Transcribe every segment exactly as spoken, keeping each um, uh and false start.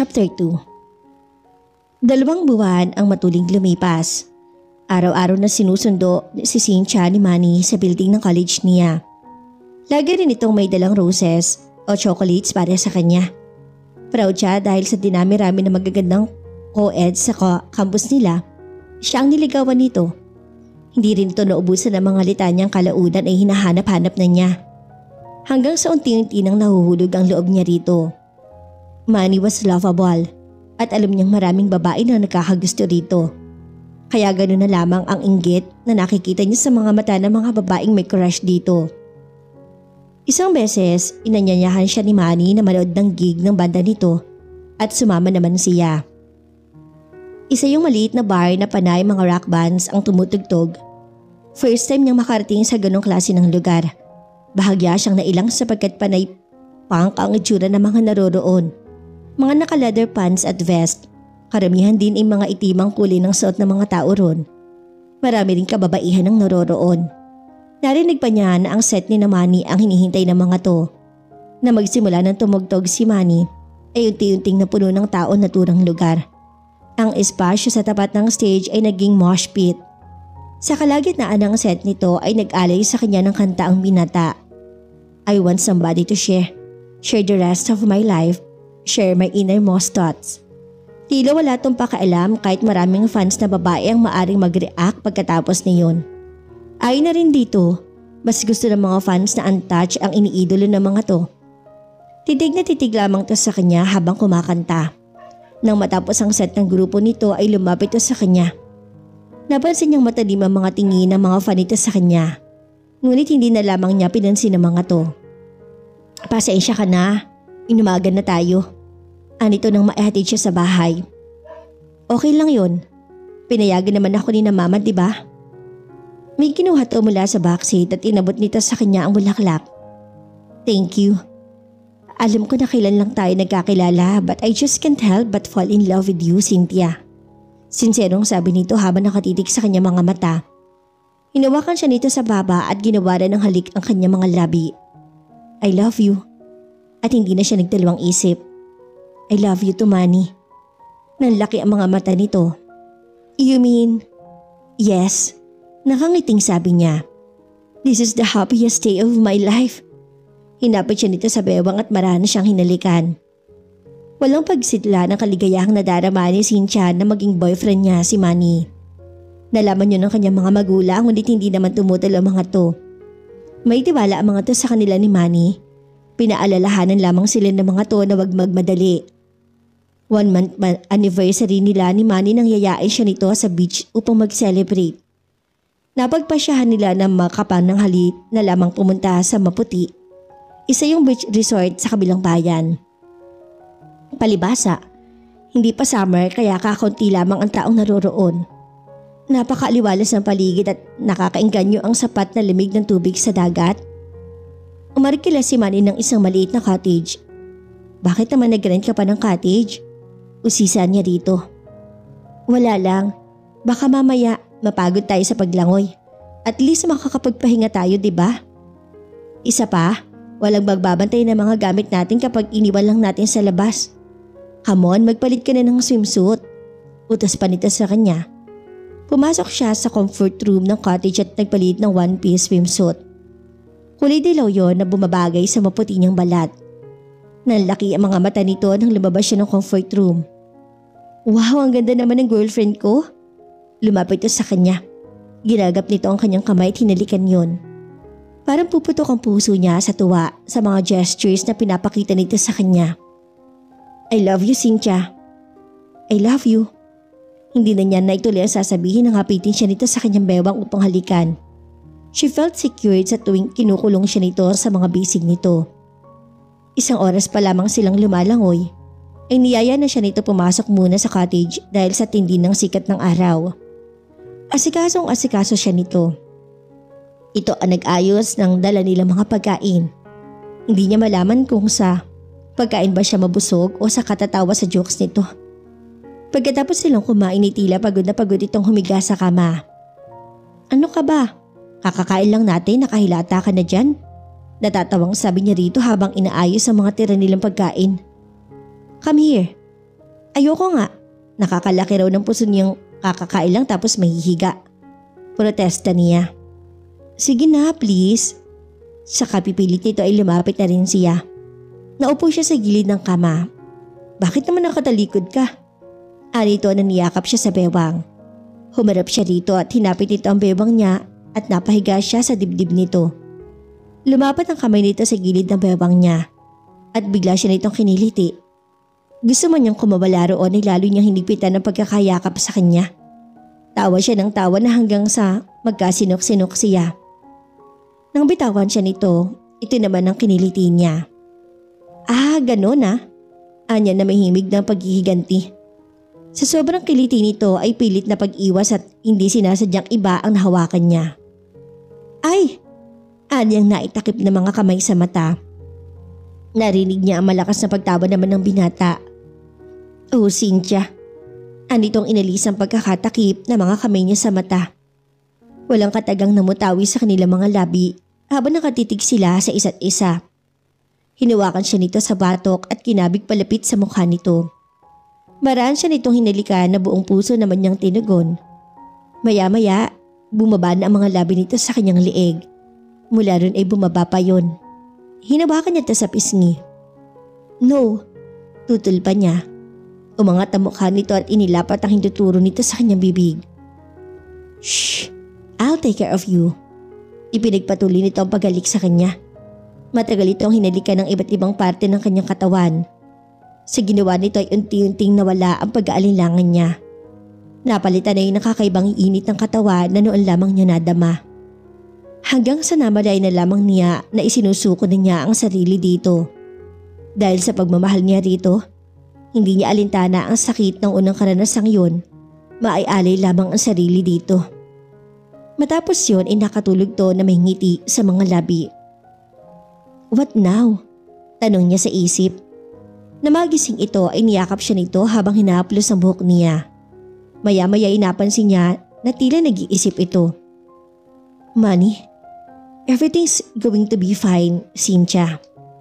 Chapter two. Dalawang buwan ang matuling lumipas. Araw-araw na sinusundo si Cynthia ni Manny sa building ng college niya. Lagi rin itong may dalang roses o chocolates para sa kanya. Proud siya dahil sa dinami-rami na magagandang co-eds sa campus nila, siya ang niligawan nito. Hindi rin ito naubusan ng mga litanyang kalaunan ay hinahanap-hanap na niya. Hanggang sa unti-unti nang nahuhulog ang loob niya rito. Manny was lovable at alam niyang maraming babae na nakakagusto rito. Kaya ganoon na lamang ang inggit na nakikita niya sa mga mata ng mga babaeng may crush dito. Isang beses, inanyayahan siya ni Manny na manood ng gig ng banda nito at sumama naman siya. Isa yung maliit na bar na panay mga rock bands ang tumutugtog. First time niyang makarating sa ganong klase ng lugar. Bahagya siyang nailang sapagkat panay punk ang itsura ng mga naroroon. Mga naka-leather pants at vest. Karamihan din ay mga itimang kulay ng suot ng mga tao ron. Marami rin kababaihan ang naroroon. Narinig pa niya na ang set ni na Manny ang hinihintay ng mga to. Na magsimula ng tumugtog si Manny ay unti-unting napuno ng tao na turang lugar. Ang espasyo sa tapat ng stage ay naging mosh pit. Sa kalagitnaan ng set nito ay nag-alay sa kanya ng kanta ang binata. I want somebody to share. Share the rest of my life. Share my innermost thoughts. Tila wala tong pakailam kahit maraming fans na babae ang maaring mag-react pagkatapos niyon. Ay na rin dito, mas gusto ng mga fans na untouched ang iniidolo ng mga to. Titig na titig lamang to sa kanya habang kumakanta. Nang matapos ang set ng grupo nito ay lumapit to sa kanya. Napansin niyang matalim ang mga tingin ng mga fan nito sa kanya. Ngunit hindi na lamang niya pinansin ang mga to. Pasensya ka na, inumagan na tayo. Anito nang maihatid siya sa bahay. Okay lang yon. Pinayagan naman ako ni na mama, di ba? May kinuha to mula sa backseat at inabot nito sa kanya ang bulaklak. Thank you. Alam ko na kailan lang tayo nagkakilala but I just can't help but fall in love with you, Cynthia. Sinserong sabi nito habang nakatitig sa kanya mga mata. Hinawakan siya nito sa baba at ginawaran ng halik ang kanya mga labi. I love you. At hindi na siya nagdalawang isip. I love you to Manny. Nanlaki ang mga mata nito. You mean? Yes. Nakangiting sabi niya. This is the happiest day of my life. Hinapit siya nito sa bewang at marana siyang hinalikan. Walang pagsidla ng kaligayahang nadarama ni Cynthia na maging boyfriend niya si Manny. Nalaman niyo ng kanyang mga magulang ngunit hindi naman tumutol ang mga to. May tiwala ang mga to sa kanila ni Manny. Pinaalalahanan lamang sila ng mga to na wag magmadali. One month anniversary nila ni Manny nang yayain siya nito sa beach upang mag-celebrate. Napagpasyahan nila na makapananghali na lamang pumunta sa Maputi. Isa yung beach resort sa kabilang bayan. Palibasa, hindi pa summer kaya kakaunti lamang ang taong naroroon. Napakaaliwalas ng paligid at nakakaengganyo ang sapat na lamig ng tubig sa dagat. Umarkila si Manny ng isang maliit na cottage. Bakit naman nag-rent ka pa ng cottage? Usisa niya dito. Wala lang. Baka mamaya mapagod tayo sa paglangoy. At least makakapagpahinga tayo, di ba? Isa pa, walang magbabantay ng mga gamit natin kapag iniwan lang natin sa labas. Come on, magpalit ka na ng swimsuit. Utos pa nito sa kanya. Pumasok siya sa comfort room ng cottage at nagpalit ng one-piece swimsuit. Kulay dilaw yon na bumabagay sa maputi niyang balat. Nanlaki ang mga mata nito nang lumabas siya ng comfort room. Wow, ang ganda naman ng girlfriend ko. Lumapit ito sa kanya. Ginagap nito ang kanyang kamay at hinalikan yon. Parang puputok ang puso niya sa tuwa sa mga gestures na pinapakita nito sa kanya. I love you, Cynthia. I love you. Hindi na niya naituloy ang sasabihin nang hapitin siya nito sa kanyang bewang upang halikan. She felt secured sa tuwing kinukulong siya nito sa mga bisig nito. Isang oras pa lamang silang lumalangoy, ay niyaya na siya nito pumasok muna sa cottage dahil sa tindi ng sikat ng araw. Asikasong asikaso siya nito. Ito ang nag-ayos ng dala nilang mga pagkain. Hindi niya malaman kung sa pagkain ba siya mabusog o sa katatawa sa jokes nito. Pagkatapos silang kumain ay tila pagod na pagod itong humiga sa kama. Ano ka ba? Kakakain lang natin, nakahilata ka na dyan. Natatawang sabi niya rito habang inaayos ang mga tira nilang pagkain. Come here. Ayoko nga. Nakakalaki raw ng puso niyang kakakain lang tapos mahihiga. Protesta niya. Sige na please. Saka pipilit nito ay lumapit na rin siya. Naupo siya sa gilid ng kama. Bakit naman nakatalikod ka? Anito na niyakap siya sa bewang. Humarap siya rito at hinapit nito ang bewang niya at napahiga siya sa dibdib nito. Lumapat ang kamay nito sa gilid ng bewang niya at bigla siya nitong kiniliti. Gusto man niyang kumabala roon ay lalo niyang hinigpitan ng pagkakayakap sa kanya. Tawa siya ng tawa na hanggang sa magkasinok-sinok siya. Nang bitawan siya nito, ito naman ang kiniliti niya. Ah, ganon ah. Anya na mahimig ng paghihiganti. Sa sobrang kiliti nito ay pilit na pag-iwas at hindi sinasadyang iba ang nahawakan niya. Ay! Anyang naitakip na mga kamay sa mata. Narinig niya ang malakas na pagtawa naman ng binata. Oh, Cynthia. Anitong inalis ang pagkakatakip na mga kamay niya sa mata. Walang katagang namutawi sa kanilang mga labi habang nakatitig sila sa isa't isa. Hinawakan siya nito sa batok at kinabig palapit sa mukha nito. Maraan siya nitong hinalikan na buong puso naman niyang tinugon. Maya-maya, bumaba na ang mga labi nito sa kanyang liig. Mula ron ay bumaba pa yon. Hinawakan niya ito sa pisngi. No, tutol pa niya. Umangat ang mukha nito at inilapat ang hinduturo nito sa kanyang bibig. Shh! I'll take care of you. Ipinagpatuloy nito ang paghalik sa kanya. Matagal itong hinalikan ng iba't ibang parte ng kanyang katawan. Sa ginawa nito ay unti-unting nawala ang pag-aalinlangan niya. Napalitan na yung nakakaibang init ng katawan na noon lamang niya nadama. Hanggang sa namalay na lamang niya na isinusuko na niya ang sarili dito. Dahil sa pagmamahal niya rito, hindi niya alintana ang sakit ng unang karanasang yun. Maay-alay lamang ang sarili dito. Matapos yun ay nakatulog to na may ngiti sa mga labi. What now? Tanong niya sa isip. Namagising ito ay niyakap siya nito habang hinahaplos ang buhok niya. Maya-maya ay napansin niya na tila nag-iisip ito. Manny, everything's going to be fine, Cynthia.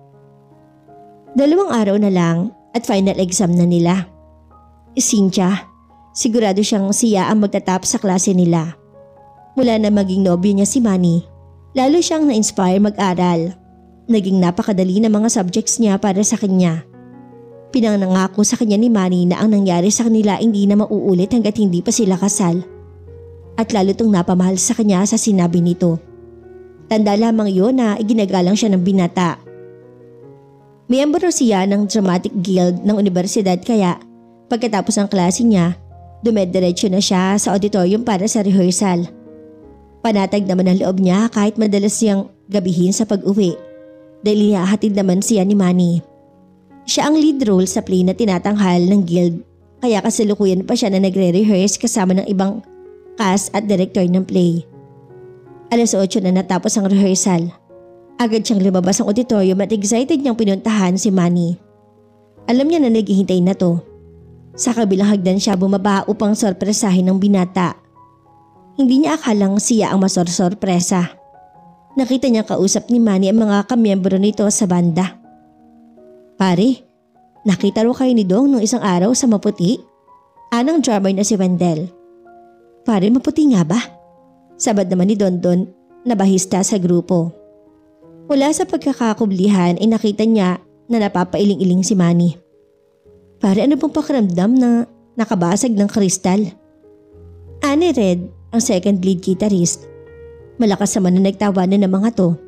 Dalawang araw na lang at final exam na nila. Cynthia, sigurado siyang siya ang magtatap sa klase nila. Mula na maging nobyo niya si Manny, lalo siyang na-inspire mag-aral. Naging napakadali na mga subjects niya para sa kanya. Pinanangako sa kanya ni Manny na ang nangyari sa kanila hindi na mauulit hanggat hindi pa sila kasal. At lalo itong napamahal sa kanya sa sinabi nito. Tanda lamang yun na iginagalang siya ng binata. Miyembro siya ng Dramatic Guild ng universidad kaya pagkatapos ng klase niya, dumediretso na siya sa auditorium para sa rehearsal. Panatag naman ang loob niya kahit madalas siyang gabihin sa pag-uwi dahil ihahatid naman siya ni Manny. Siya ang lead role sa play na tinatanghal ng guild kaya kasalukuyan pa siya na nagre-rehearse kasama ng ibang cast at director ng play. Alas otso na natapos ang rehearsal. Agad siyang lumabas ang auditorium at excited niyang pinuntahan si Manny. Alam niya na naghihintay na to. Sa kabilang hagdan siya bumaba upang sorpresahin ng binata. Hindi niya akalang siya ang masorsorpresa. Nakita niya kausap ni Manny ang mga kamiyembro nito sa banda. Pare, nakita ro kayo ni Dong nung isang araw sa Maputi? Anang drummer na si Wendell. Pare, maputi nga ba? Sabad naman ni Dondon na bahista sa grupo. Mula sa pagkakakublihan ay nakita niya na napapailing-iling si Manny. Pare, ano pong pakiramdam na nakabasag ng kristal? Ani Red, ang second lead guitarist. Malakas naman na nagtawanan ng mga to.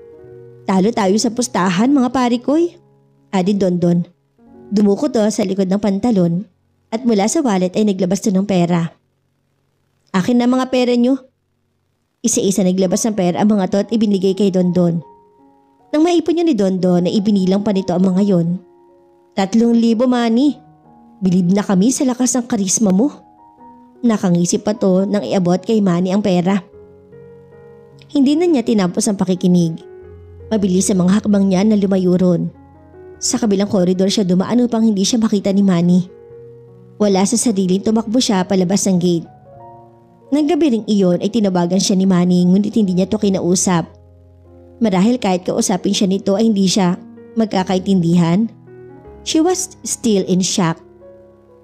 Talo tayo sa pustahan mga pare ko'y. Adi Dondon. Dumuko to sa likod ng pantalon at mula sa wallet ay naglabas to ng pera. Akin na mga pera niyo. Isa-isa naglabas ng pera ang mga to at ibinigay kay Dondon. Nang maipon niya ni Dondon na ibinilang pa nito ang mga yon. Tatlong libo Manny. Bilib na kami sa lakas ng karisma mo. Nakangisip pa to nang iabot kay Manny ang pera. Hindi na niya tinapos ang pakikinig. Mabilis sa mga hakbang niya na lumayo ron. Sa kabilang koridor siya dumaan upang hindi siya makita ni Manny. Wala sa sariling tumakbo siya palabas ng gate. Nang gabi ring iyon ay tinawagan siya ni Manny ngunit hindi niya to kinausap. Marahil kahit kausapin siya nito ay hindi siya magkakaintindihan. She was still in shock.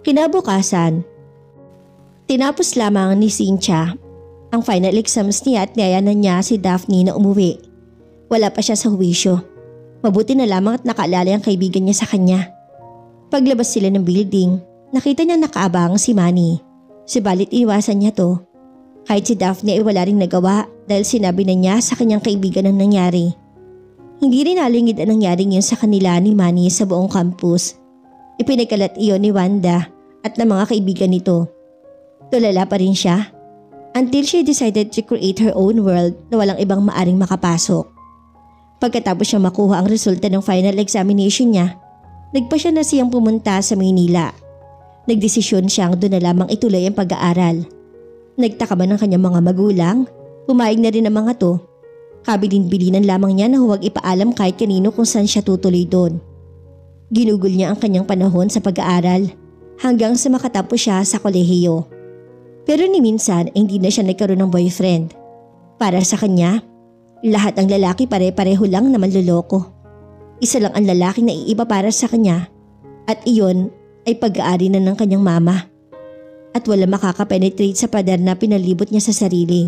Kinabukasan, tinapos lamang ni Cynthia ang final exams niya at niyayanan niya si Daphne na umuwi. Wala pa siya sa huwisyo. Mabuti na lamang at nakaalala ang kaibigan niya sa kanya. Paglabas sila ng building, nakita niya nakaabang si Manny. Subalit iniwasan niya to. Kahit si Daphne ay wala ring nagawa dahil sinabi na niya sa kanyang kaibigan ang nangyari. Hindi rin nalingid ang nangyari yun sa kanila ni Manny sa buong campus. Ipinagkalat iyon ni Wanda at ng mga kaibigan nito. Tulala pa rin siya until she decided to create her own world na walang ibang maaring makapasok. Pagkatapos siya makuha ang resulta ng final examination niya, nagpa siya na siyang pumunta sa Maynila. Nagdesisyon siyang doon na lamang ituloy ang pag-aaral. Nagtaka ba ng kanyang mga magulang? Pumayag na rin ang mga to. Kabilin-bilinan lamang niya na huwag ipaalam kahit kanino kung saan siya tutuloy doon. Ginugol niya ang kanyang panahon sa pag-aaral hanggang sa makatapos siya sa kolehiyo. Pero ni minsan ay hindi na siya nagkaroon ng boyfriend. Para sa kanya, lahat ng lalaki pare-pareho lang na manloloko. Isa lang ang lalaking naiiba para sa kanya at iyon ay pag-aari na ng kanyang mama. At wala makakapenetrate sa pader na pinalibot niya sa sarili.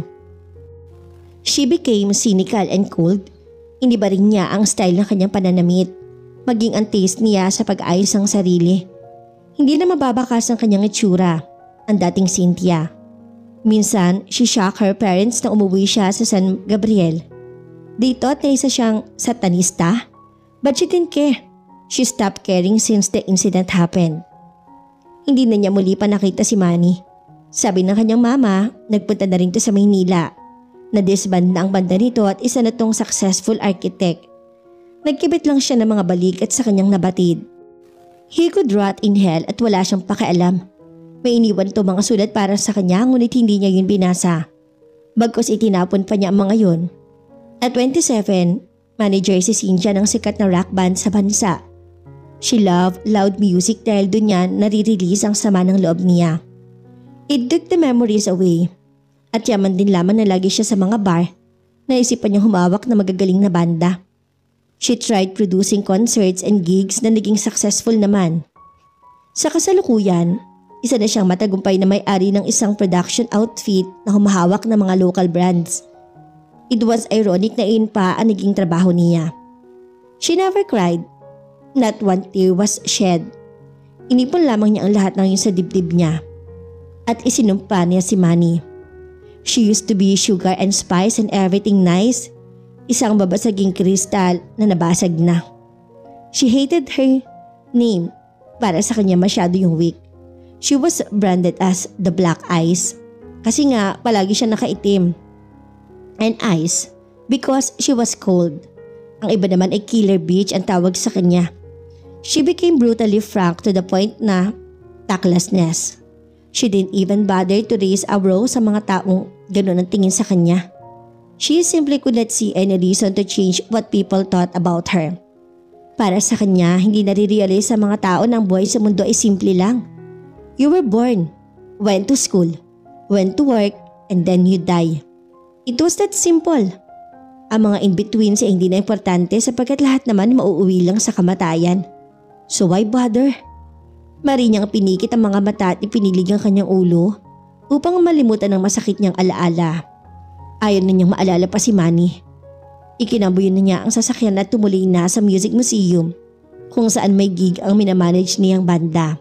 She became cynical and cold. Iniba rin niya ang style ng kanyang pananamit, maging ang taste niya sa pag-ayos ng sarili. Hindi na mababakas ang kanyang itsura, ang dating Cynthia. Minsan, she shocked her parents na umuwi siya sa San Gabriel. They thought na isa siyang satanista, but she didn't care. She stopped caring since the incident happened. Hindi na niya muli pa nakita si Manny. Sabi ng kanyang mama, nagpunta na rin to sa Maynila. Na-disband na ang banda nito at isa na tong successful architect. Nagkibit lang siya ng mga balikat sa kanyang nabatid. He could rot in hell at wala siyang pakialam. May iniwan to mga sulat para sa kanya ngunit hindi niya yun binasa. Bagkus itinapon pa niya ang mga yun. At twenty-seven, manager si Cynthia ng sikat na rock band sa bansa. She loved loud music dahil doon niya nare-release ang sama ng loob niya. It took the memories away. At yaman din lamang na lagi siya sa mga bar. Naisipan niyang humawak na magagaling na banda. She tried producing concerts and gigs na naging successful naman. Sa kasalukuyan, isa na siyang matagumpay na may-ari ng isang production outfit na humahawak ng mga local brands. It was ironic na iyon pa ang naging trabaho niya. She never cried. Not one tear was shed. Inipon lamang niya ang lahat ng yun sa dibdib niya. At isinumpa niya si Manny. She used to be sugar and spice and everything nice. Isang babasaging kristal na nabasag na. She hated her name. Para sa kanya masyado yung weak. She was branded as the Black Ice. Kasi nga palagi siya nakaitim. And ice because she was cold. Ang iba naman ay killer bitch ang tawag sa kanya. She became brutally frank to the point na tactlessness. She didn't even bother to raise a brow sa mga taong ganun ang tingin sa kanya. She simply could not see any reason to change what people thought about her. Para sa kanya, hindi nare-realize sa mga tao na ang buhay sa mundo ay simple lang. You were born, went to school, went to work, and then you die. It was that simple. Ang mga in-betweens ay hindi na importante sapagkat lahat naman mauuwi lang sa kamatayan. So why bother? Mari niyang pinikit ang mga mata at ipinilig ang kanyang ulo upang malimutan ang masakit niyang alaala. Ayaw na niyang maalala pa si Manny. Ikinabuyo na niya ang sasakyan at tumuloy na sa Music Museum kung saan may gig ang minamanage niyang banda.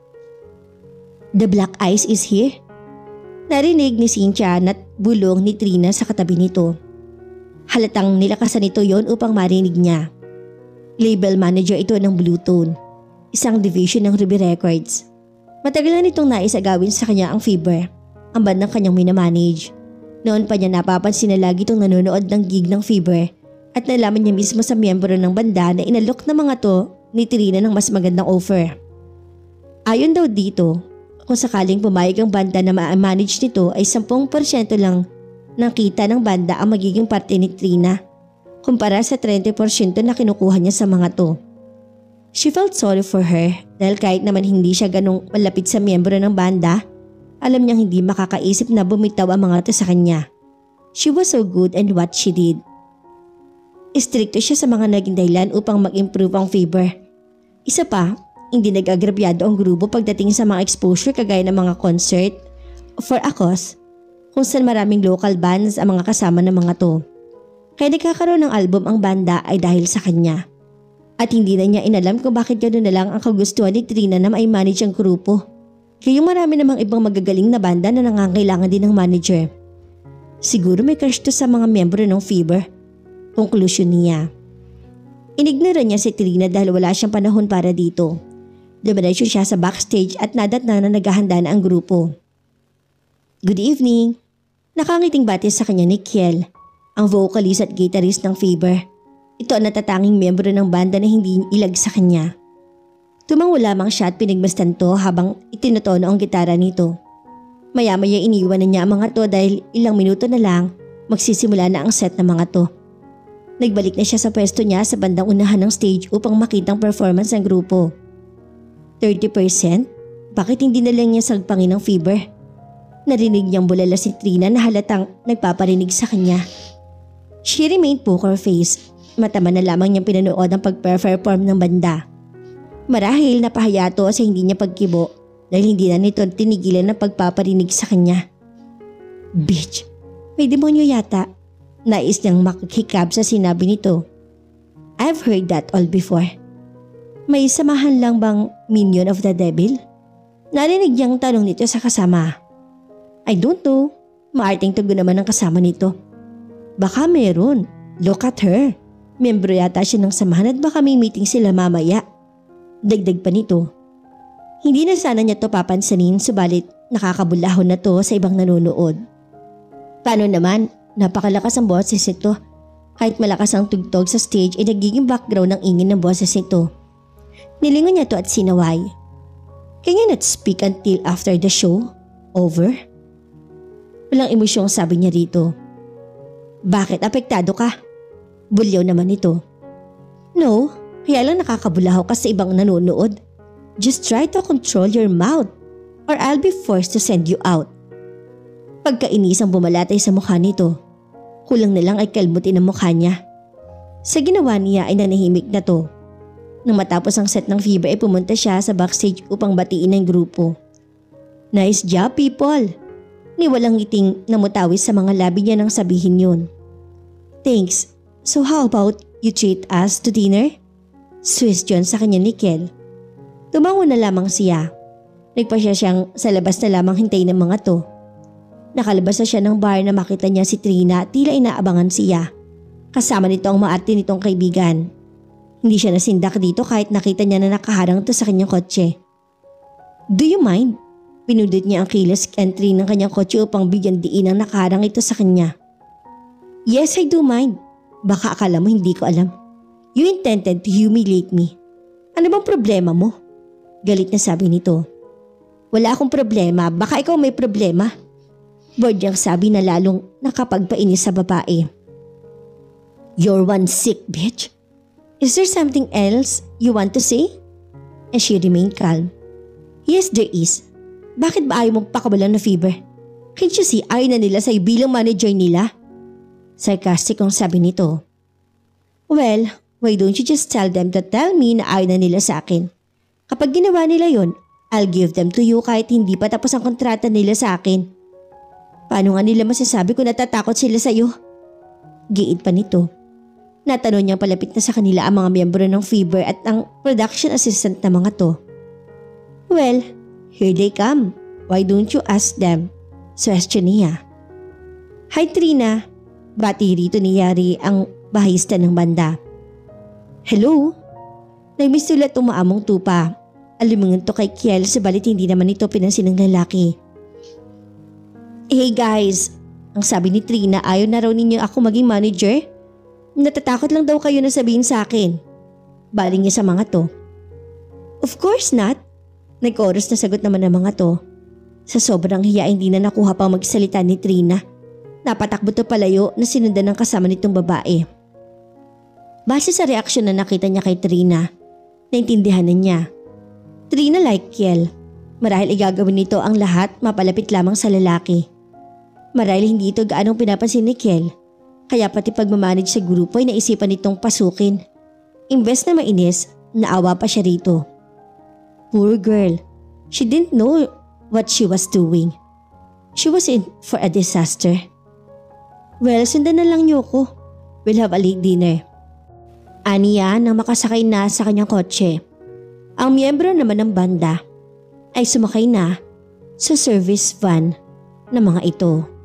The Black Ice is here? Narinig ni Cynthia at bulong ni Trina sa katabi nito. Halatang nilakasan nito yon upang marinig niya. Label manager ito ng Blue Tone, isang division ng Ruby Records. Matagal na nitong naisagawin sa kanya ang Fever, ang bandang kanyang minamanage. Noon pa niya napapansin na lagi itong nanonood ng gig ng Fever at nalaman niya mismo sa miyembro ng banda na inalok na mga to ni Trina ng mas magandang offer. Ayon daw dito, kung sakaling pumayag ang banda na ma-manage nito ay ten percent lang ng kita ng banda ang magiging parte ni Trina kumpara sa thirty percent na kinukuha niya sa mga to. She felt sorry for her dahil kahit naman hindi siya ganong malapit sa miyembro ng banda, alam niyang hindi makakaisip na bumitaw ang mga to sa kanya. She was so good in what she did. Istrikto siya sa mga naging dahilan upang mag-improve ang Fever. Isa pa, hindi nag-agrabyado ang grupo pagdating sa mga exposure kagaya ng mga concert for a cause kung saan maraming local bands ang mga kasama ng mga to. Kaya nagkakaroon ng album ang banda ay dahil sa kanya. At hindi na niya inalam kung bakit gano'n na lang ang kagustuhan ni Trina na mai-manage ang grupo. Kaya marami namang ibang magagaling na banda na nangangailangan din ng manager. Siguro may crush to sa mga miyembro ng Fever. Konklusyon niya. Inignora niya si Trina dahil wala siyang panahon para dito. Dumiretso siya sa backstage at nadatna na naghahanda na ang grupo. Good evening. Nakangiting bati sa kanya ni Kiel, ang vocalist at guitarist ng Fever. Ito ang natatanging miyembro ng banda na hindi ilag sa kanya. Tumango lamang siya at pinagmasdan to habang itinutono ang gitara nito. Maya-maya iniwan na niya ang mga to dahil ilang minuto na lang magsisimula na ang set ng mga to. Nagbalik na siya sa pwesto niya sa bandang unahan ng stage upang makita ang performance ng grupo. thirty percent? Bakit hindi na lang niya sagpangin ng Fever? Narinig niyang bulala si Trina na halatang nagpaparinig sa kanya. She remained poker face. Matama na lamang niyang pinanood ang pag-perform ng banda. Marahil napahayato sa hindi niya pagkibo dahil hindi na nito tinigilan ng pagpaparinig sa kanya. Bitch, may demonyo yata. Nais niyang makikikab sa sinabi nito. I've heard that all before. May samahan lang bang minion of the devil? Narinig niyang tanong nito sa kasama. I don't know. Maarting tugon naman ang kasama nito. Baka meron. Look at her. Membro yata siya ng samahan at baka may meeting sila mamaya. Dagdag pa nito. Hindi na sana niya to papansanin subalit nakakabulahon na to sa ibang nanonood. Paano naman? Napakalakas ang boses ito. Kahit malakas ang tugtog sa stage ay nagiging background ng ingin ng boses ito. Nilingon niya to at sinaway. Can you not speak until after the show? Over? Walang emosyong sabi niya rito. Bakit apektado ka? Bulyaw naman ito. No, kaya lang nakakabulahaw ka sa ibang nanonood. Just try to control your mouth or I'll be forced to send you out. Pagkainisang bumalatay sa mukha nito. Kulang na lang ay kalmutin ang mukha niya. Sa ginawa niya ay nanahimik na to. Nang matapos ang set ng Fever ay pumunta siya sa backstage upang batiin ang grupo. Nice job people! Ni walang ngiting namutawis sa mga labi niya nang sabihin yun. Thanks. So how about you treat us to dinner? Swiss yun sa kanya ni Kel. Tumango na lamang siya. Nagpasya siyang sa labas na lamang hintayin ng mga to. Nakalabas na siya ng bar na makita niya si Trina at tila inaabangan siya. Kasama nito ang maarte nitong kaibigan. Hindi siya nasindak dito kahit nakita niya na nakaharang to sa kanyang kotse. Do you mind? Pinundot niya ang keyless entry ng kanyang kotse upang bigyan diin ang nakaharang ito sa kanya. Yes, I do mind. Baka akala mo hindi ko alam. You intended to humiliate me. Ano bang problema mo? Galit na sabi nito. Wala akong problema, baka ikaw may problema. Bored niyang sabi na lalong nakapagpainis sa babae. You're one sick bitch. Is there something else you want to say? And she remained calm. Yes, there is. Bakit ba ayaw mong pakabalan na Fever? Can't you see ayaw na nila sa'yo bilang manager nila? Sarcastic ang sabi nito. Well, why don't you just tell them to tell me na ayaw na nila sa akin? Kapag ginawa nila yon, I'll give them to you kahit hindi pa tapos ang kontrata nila sa akin. Paano nga nila masasabi kung natatakot sila sa'yo? Giit pa nito. Natanong niyang palapit na sa kanila ang mga miyembro ng Fever at ang production assistant na mga to. Well, here they come. Why don't you ask them? Question niya. Hi Trina. Bati rito ni Yari ang bahista ng banda. Hello? Nagmisulat umaamong tupa. Alimungan to kay Kiel sabalit hindi naman ito pinansin ng lalaki. Hey guys, ang sabi ni Trina ayaw na raw ninyo ako maging manager? Natatakot lang daw kayo na sabihin sa akin. Baling niya sa mga to. Of course not. Nag-chorus na sagot naman ng mga to. Sa sobrang hiya hindi na nakuha pang magsalita ni Trina. Napatakbo to palayo na sinundan ng kasama nitong babae. Base sa reaksyon na nakita niya kay Trina, naintindihan na niya. Trina like Kiel. Marahil igagawin nito ang lahat mapalapit lamang sa lalaki. Marahil hindi ito gaanong pinapansin ni Kiel. Kaya pati pagmamanage sa grupo ay naisipan nitong pasukin. Imbes na mainis, naawa pa siya rito. Poor girl. She didn't know what she was doing. She was in for a disaster. Well, sundan na lang niyo ko. We'll have a late dinner. Aniya nang makasakay na sa kanyang kotse. Ang miyembro naman ng banda ay sumakay na sa service van ng mga ito.